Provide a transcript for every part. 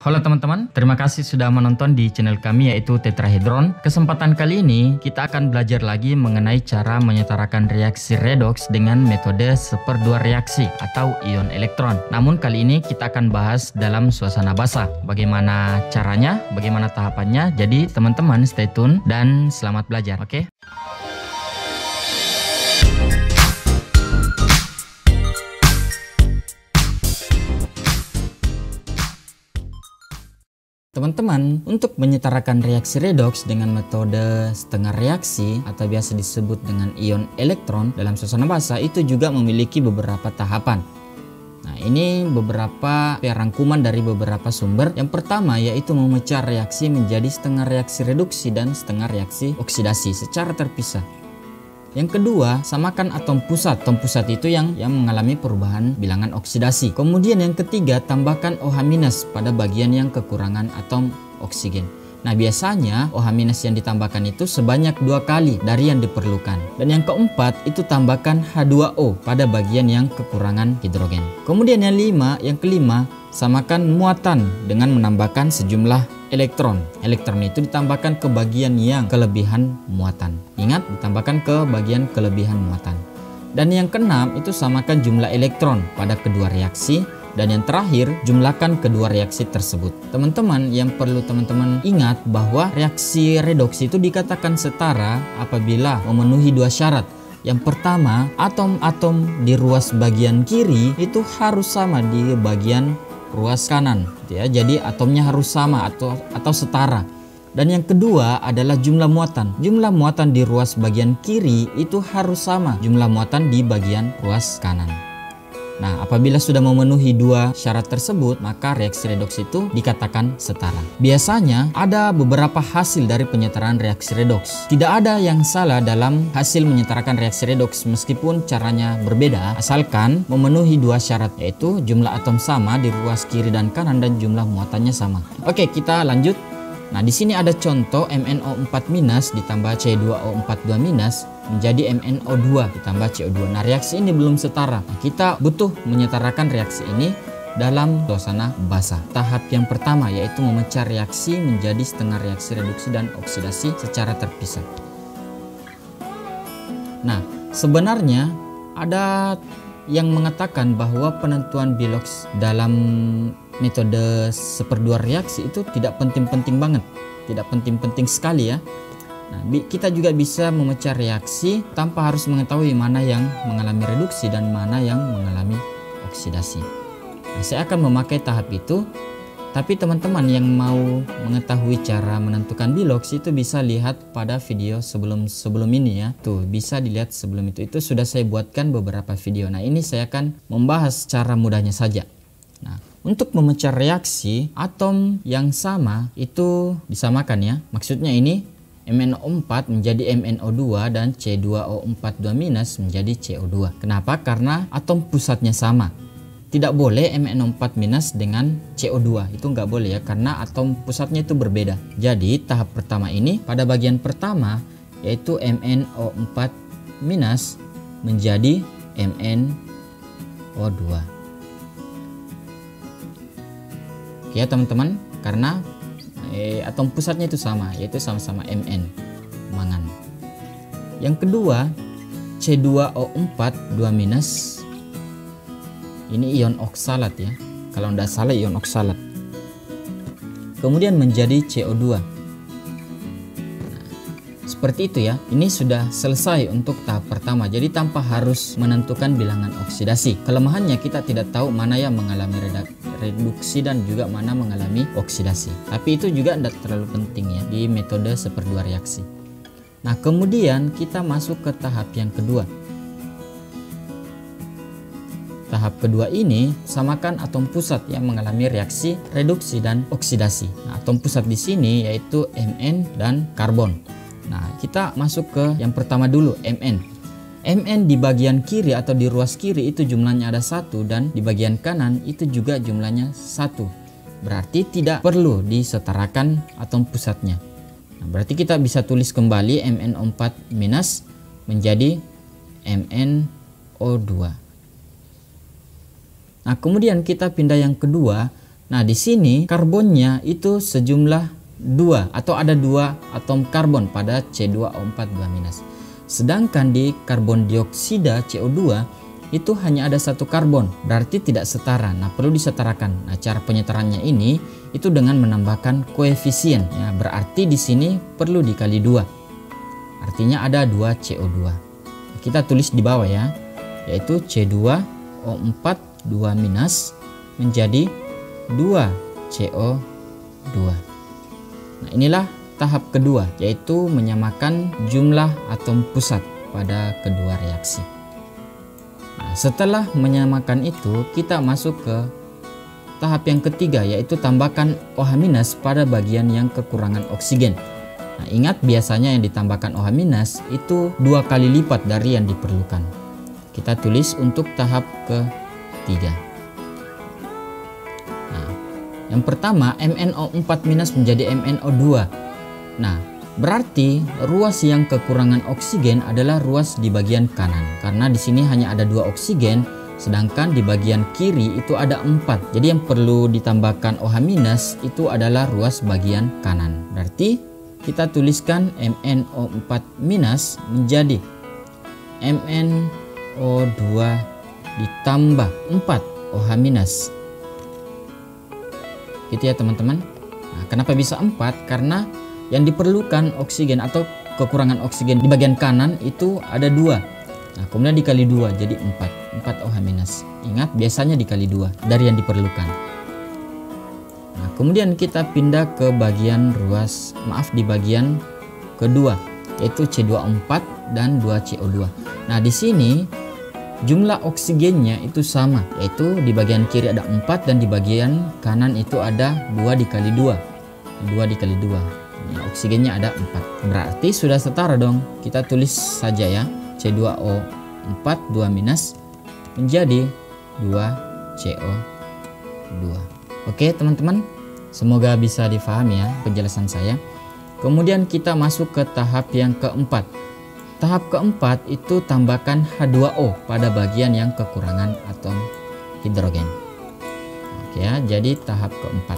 Halo teman-teman, terima kasih sudah menonton di channel kami yaitu Tetrahedron. Kesempatan kali ini kita akan belajar lagi mengenai cara menyetarakan reaksi redoks dengan metode seperdua reaksi atau ion elektron. Namun kali ini kita akan bahas dalam suasana basah. Bagaimana caranya, bagaimana tahapannya. Jadi teman-teman stay tune dan selamat belajar, oke? Teman-teman, untuk menyetarakan reaksi redoks dengan metode setengah reaksi atau biasa disebut dengan ion elektron dalam suasana basah itu juga memiliki beberapa tahapan. Nah, ini beberapa rangkuman dari beberapa sumber. Yang pertama yaitu memecah reaksi menjadi setengah reaksi reduksi dan setengah reaksi oksidasi secara terpisah. Yang kedua, samakan atom pusat. Atom pusat itu yang mengalami perubahan bilangan oksidasi. Kemudian yang ketiga, tambahkan OH- pada bagian yang kekurangan atom oksigen. Nah, biasanya OH- yang ditambahkan itu sebanyak 2 kali dari yang diperlukan. Dan yang keempat, itu tambahkan H2O pada bagian yang kekurangan hidrogen. Kemudian yang kelima, samakan muatan dengan menambahkan sejumlah elektron. Elektron itu ditambahkan ke bagian yang kelebihan muatan. Ingat, ditambahkan ke bagian kelebihan muatan. Dan yang keenam itu samakan jumlah elektron pada kedua reaksi. Dan yang terakhir, jumlahkan kedua reaksi tersebut. Teman-teman, yang perlu teman-teman ingat bahwa reaksi redoks itu dikatakan setara apabila memenuhi 2 syarat. Yang pertama, atom-atom di ruas bagian kiri itu harus sama di bagian ruas kanan, ya. Jadi atomnya harus sama atau setara. Dan yang kedua adalah jumlah muatan. Jumlah muatan di ruas bagian kiri itu harus sama jumlah muatan di bagian ruas kanan. Nah, apabila sudah memenuhi 2 syarat tersebut, maka reaksi redoks itu dikatakan setara. Biasanya ada beberapa hasil dari penyetarakan reaksi redoks. Tidak ada yang salah dalam hasil menyetarakan reaksi redoks meskipun caranya berbeda, asalkan memenuhi 2 syarat, yaitu jumlah atom sama di ruas kiri dan kanan dan jumlah muatannya sama. Oke, kita lanjut. Nah, di sini ada contoh MnO4- ditambah C2O42- menjadi MnO2 ditambah CO2. Nah, reaksi ini belum setara. Nah, kita butuh menyetarakan reaksi ini dalam suasana basah. Tahap yang pertama yaitu memecah reaksi menjadi setengah reaksi reduksi dan oksidasi secara terpisah. Nah, sebenarnya ada yang mengatakan bahwa penentuan biloks dalam metode seperdua reaksi itu tidak penting-penting banget, tidak penting-penting sekali ya. Nah, kita juga bisa memecah reaksi tanpa harus mengetahui mana yang mengalami reduksi dan mana yang mengalami oksidasi. Nah, saya akan memakai tahap itu, tapi teman-teman yang mau mengetahui cara menentukan biloks itu bisa lihat pada video sebelum ini ya. Tuh, bisa dilihat sebelum itu sudah saya buatkan beberapa video. Nah, ini saya akan membahas cara mudahnya saja. Nah, untuk memecah reaksi atom yang sama itu disamakan ya. Maksudnya ini MnO4 menjadi MnO2 dan C2O42- menjadi CO2. Kenapa? Karena atom pusatnya sama. Tidak boleh MnO4- dengan CO2, itu nggak boleh ya, karena atom pusatnya itu berbeda. Jadi tahap pertama ini pada bagian pertama yaitu MnO4- menjadi MnO2. Oke ya teman-teman, karena atom pusatnya itu sama, yaitu sama-sama Mn, mangan. Yang kedua, C2O42- ini ion oksalat ya, kalau tidak salah ion oksalat. Kemudian menjadi CO2. Nah, seperti itu ya. Ini sudah selesai untuk tahap pertama. Jadi tanpa harus menentukan bilangan oksidasi. Kelemahannya kita tidak tahu mana yang mengalami reduksi dan juga mana mengalami oksidasi. Tapi itu juga tidak terlalu penting ya di metode seperdua reaksi. Nah, kemudian kita masuk ke tahap yang kedua. Tahap kedua ini samakan atom pusat yang mengalami reaksi reduksi dan oksidasi. Nah, atom pusat di sini yaitu Mn dan karbon. Nah, kita masuk ke yang pertama dulu, Mn. Mn di bagian kiri atau di ruas kiri itu jumlahnya ada 1 dan di bagian kanan itu juga jumlahnya 1. Berarti tidak perlu disetarakan atom pusatnya. Nah, berarti kita bisa tulis kembali MnO4- menjadi MnO2. Nah, kemudian kita pindah yang kedua. Nah, di sini karbonnya itu sejumlah 2 atau ada 2 atom karbon pada C2O4 2-. Sedangkan di karbon dioksida CO2 itu hanya ada 1 karbon, berarti tidak setara. Nah, perlu disetarakan. Nah, cara penyetarannya ini itu dengan menambahkan koefisien ya, berarti di sini perlu dikali 2. Artinya ada 2 CO2. Kita tulis di bawah ya, yaitu C2O4 2- menjadi 2 CO2. Nah, inilah tahap kedua, yaitu menyamakan jumlah atom pusat pada kedua reaksi. Nah, setelah menyamakan itu, kita masuk ke tahap yang ketiga, yaitu tambahkan OH- pada bagian yang kekurangan oksigen. Nah, ingat biasanya yang ditambahkan OH- itu 2 kali lipat dari yang diperlukan. Kita tulis untuk tahap ketiga. Nah, yang pertama MnO4- menjadi MnO2. Nah, berarti ruas yang kekurangan oksigen adalah ruas di bagian kanan. Karena di sini hanya ada 2 oksigen, sedangkan di bagian kiri itu ada 4. Jadi yang perlu ditambahkan OH- itu adalah ruas bagian kanan. Berarti kita tuliskan MnO4- menjadi MnO2 ditambah 4 OH-. Gitu ya teman-teman. Nah, kenapa bisa 4? Karena yang diperlukan oksigen atau kekurangan oksigen di bagian kanan itu ada 2. Nah, kemudian dikali 2 jadi 4 OH-. Ingat biasanya dikali 2 dari yang diperlukan. Nah, kemudian kita pindah ke bagian di bagian kedua, yaitu C2O4 dan 2 CO2. Nah, di sini jumlah oksigennya itu sama, yaitu di bagian kiri ada 4 dan di bagian kanan itu ada 2 dikali 2. 2 dikali 2. Nah, oksigennya ada 4. Berarti sudah setara dong. Kita tulis saja ya, C2O4 2- menjadi 2 CO2. Oke teman-teman, semoga bisa difahami ya penjelasan saya. Kemudian kita masuk ke tahap yang keempat. Tahap keempat itu tambahkan H2O pada bagian yang kekurangan atom hidrogen. Oke ya, jadi tahap keempat.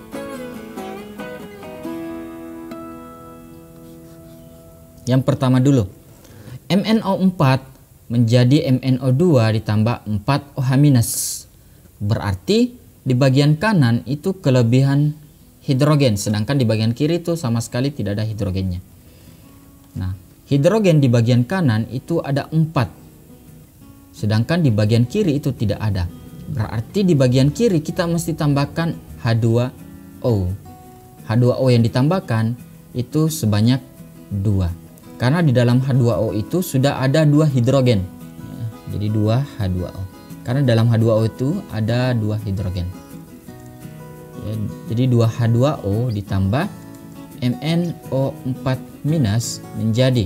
Yang pertama dulu, MnO4 menjadi MnO2 ditambah 4 OH-. Berarti di bagian kanan itu kelebihan hidrogen, sedangkan di bagian kiri itu sama sekali tidak ada hidrogennya. Nah, hidrogen di bagian kanan itu ada 4, sedangkan di bagian kiri itu tidak ada. Berarti di bagian kiri kita mesti tambahkan H2O. H2O yang ditambahkan itu sebanyak 2. Karena di dalam H2O itu sudah ada 2 hidrogen. Jadi 2 H2O. Karena dalam H2O itu ada 2 hidrogen. Ya, jadi 2 H2O ditambah MnO4- menjadi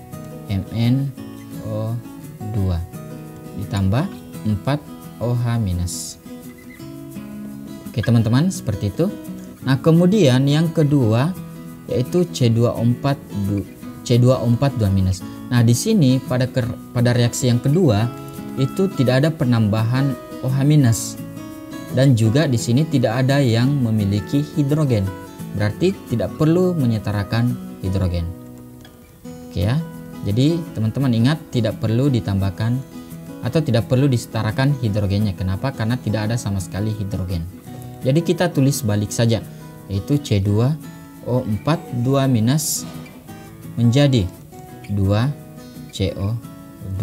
MnO2 ditambah 4 OH-. Oke teman-teman, seperti itu. Nah, kemudian yang kedua yaitu C2O4 2-. Nah, di sini pada reaksi yang kedua itu tidak ada penambahan OH- dan juga di sini tidak ada yang memiliki hidrogen. Berarti tidak perlu menyetarakan hidrogen. Oke ya. Jadi teman-teman ingat, tidak perlu ditambahkan atau tidak perlu disetarakan hidrogennya. Kenapa? Karena tidak ada sama sekali hidrogen. Jadi kita tulis balik saja, yaitu C2O4 2- menjadi 2 CO2.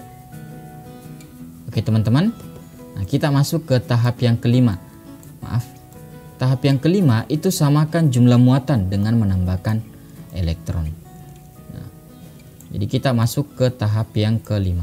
Oke teman-teman. Nah, kita masuk ke tahap yang kelima. Tahap yang kelima itu samakan jumlah muatan dengan menambahkan elektron. Nah, jadi kita masuk ke tahap yang kelima.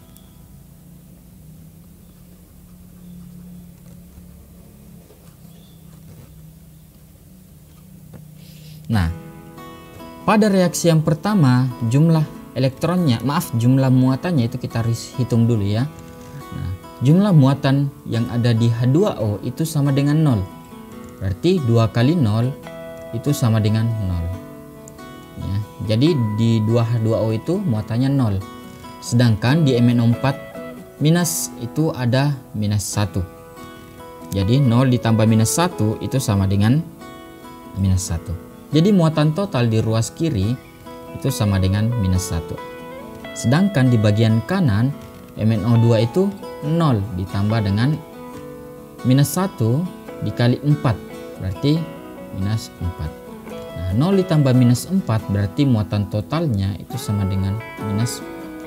Nah, pada reaksi yang pertama jumlah elektronnya, jumlah muatannya itu kita hitung dulu ya. Nah, jumlah muatan yang ada di H2O itu sama dengan 0. Berarti 2 kali 0 itu sama dengan 0. Ya, jadi di 2H2O itu muatannya 0. Sedangkan di MnO4- itu ada -1. Jadi 0 ditambah minus 1 itu sama dengan minus 1. Jadi muatan total di ruas kiri itu sama dengan minus 1. Sedangkan di bagian kanan MnO2 itu 0 ditambah dengan minus 1 dikali 4 berarti minus 4. Nah 0 ditambah minus 4 berarti muatan totalnya itu sama dengan minus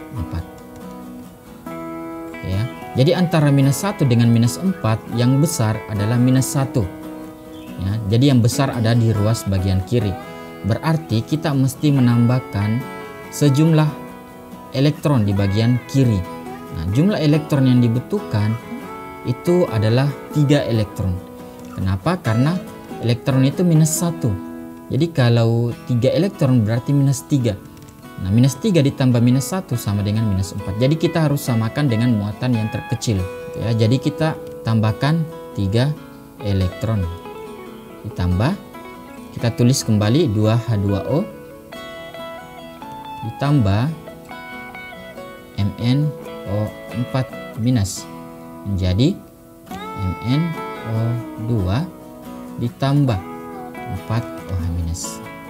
4. Oke ya. Jadi antara minus 1 dengan minus 4 yang besar adalah minus 1 ya. Jadi yang besar ada di ruas bagian kiri. Berarti kita mesti menambahkan sejumlah elektron di bagian kiri. Nah, jumlah elektron yang dibutuhkan itu adalah 3 elektron. Kenapa? Karena elektron itu minus 1. Jadi kalau 3 elektron berarti minus 3. Nah, minus 3 ditambah minus 1 sama dengan minus 4. Jadi kita harus samakan dengan muatan yang terkecil. Ya, jadi kita tambahkan 3 elektron. Ditambah, kita tulis kembali 2H2O ditambah MnO4 minus menjadi MnO2 ditambah 4OH minus.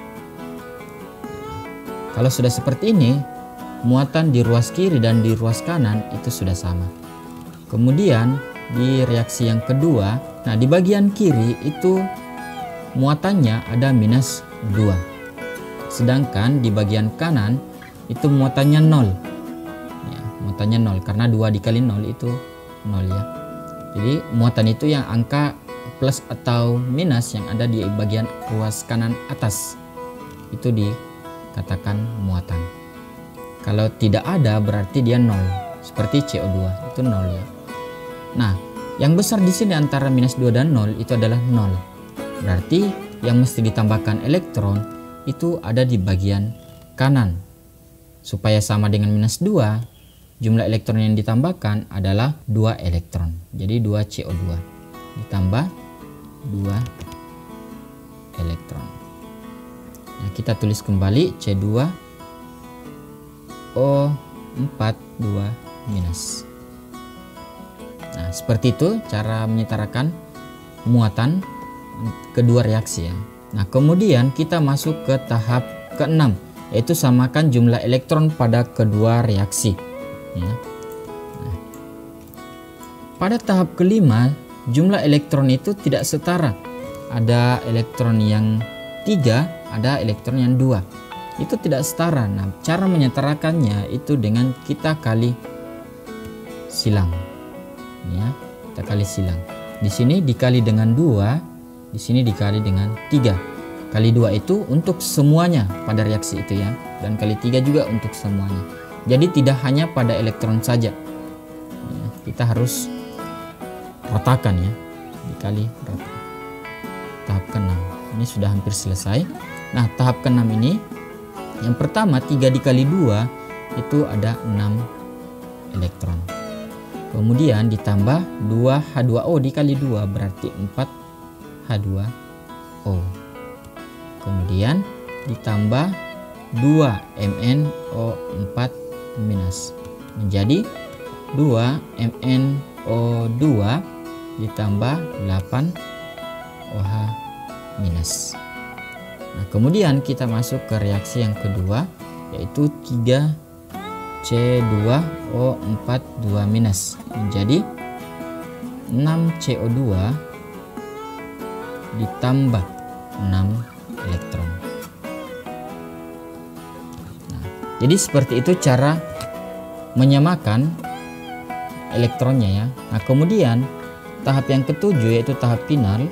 Kalau sudah seperti ini, muatan di ruas kiri dan di ruas kanan itu sudah sama. Kemudian di reaksi yang kedua, nah di bagian kiri itu muatannya ada minus 2. Sedangkan di bagian kanan itu muatannya 0. Ya, muatannya 0 karena 2 dikali 0 itu 0 ya. Jadi muatan itu yang angka plus atau minus yang ada di bagian ruas kanan atas itu dikatakan muatan. Kalau tidak ada berarti dia 0. Seperti CO2 itu 0 ya. Nah, yang besar di sini antara minus 2 dan 0 itu adalah 0. Berarti yang mesti ditambahkan elektron itu ada di bagian kanan. Supaya sama dengan minus 2, jumlah elektron yang ditambahkan adalah 2 elektron. Jadi 2 CO2 ditambah 2 elektron. Nah, kita tulis kembali C2O42 minus. Nah, seperti itu cara menyetarakan muatan kedua reaksi ya. Nah, kemudian kita masuk ke tahap ke-6, yaitu samakan jumlah elektron pada kedua reaksi ya. Nah, pada tahap kelima jumlah elektron itu tidak setara. Ada elektron yang 3, ada elektron yang 2. Itu tidak setara. Nah, cara menyetarakannya itu dengan kita kali silang ya. Kita kali silang. Di sini dikali dengan 2, di sini dikali dengan 3. Kali 2 itu untuk semuanya pada reaksi itu ya. Dan kali 3 juga untuk semuanya. Jadi tidak hanya pada elektron saja ya, kita harus ratakan ya. Dikali rata. Tahap ke-6 ini sudah hampir selesai. Nah, tahap ke-6 ini yang pertama 3 dikali 2 itu ada 6 elektron. Kemudian ditambah 2H2O dikali 2 berarti 4H2O. Kemudian ditambah 2 MnO4 minus menjadi 2 MnO2 ditambah 8 OH minus. Nah, kemudian kita masuk ke reaksi yang kedua yaitu 3C2O42 minus menjadi 6CO2 ditambah 6 elektron. Nah, jadi seperti itu cara menyamakan elektronnya ya. Nah, kemudian tahap yang ketujuh yaitu tahap final.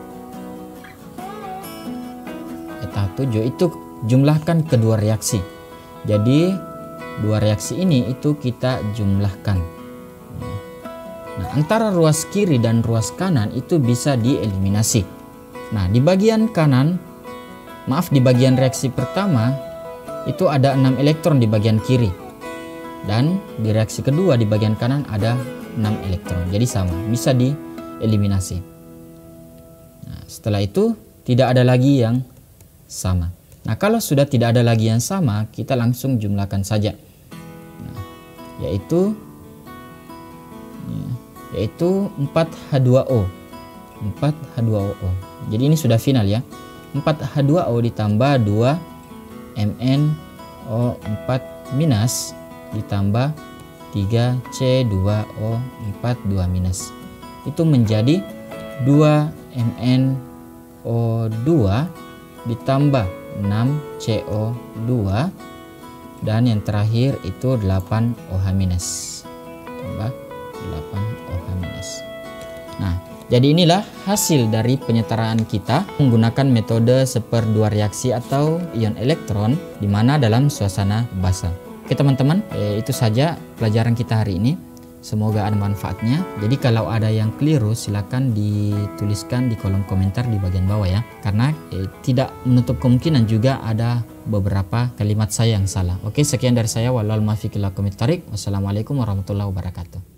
Tahap 7 itu jumlahkan kedua reaksi. Jadi dua reaksi ini itu kita jumlahkan. Nah, antara ruas kiri dan ruas kanan itu bisa dieliminasi. Nah, di bagian kanan, maaf di bagian reaksi pertama itu ada 6 elektron di bagian kiri. Dan di reaksi kedua di bagian kanan ada 6 elektron. Jadi sama, bisa dieliminasi. Nah, setelah itu tidak ada lagi yang sama. Nah, kalau sudah tidak ada lagi yang sama, kita langsung jumlahkan saja. Nah, yaitu 4H2O 4H2O. Jadi ini sudah final ya. 4H2O ditambah 2MnO4 minus ditambah 3C2O42 minus. Itu menjadi 2MnO2 ditambah 6CO2 dan yang terakhir itu 8OH minus. Tambah 8OH minus. Nah, jadi inilah hasil dari penyetaraan kita menggunakan metode seperdua reaksi atau ion elektron di mana dalam suasana basa. Oke teman-teman, itu saja pelajaran kita hari ini. Semoga ada manfaatnya. Jadi kalau ada yang keliru silakan dituliskan di kolom komentar di bagian bawah ya. Karena tidak menutup kemungkinan juga ada beberapa kalimat saya yang salah. Oke, sekian dari saya. Wassalamualaikum warahmatullahi wabarakatuh.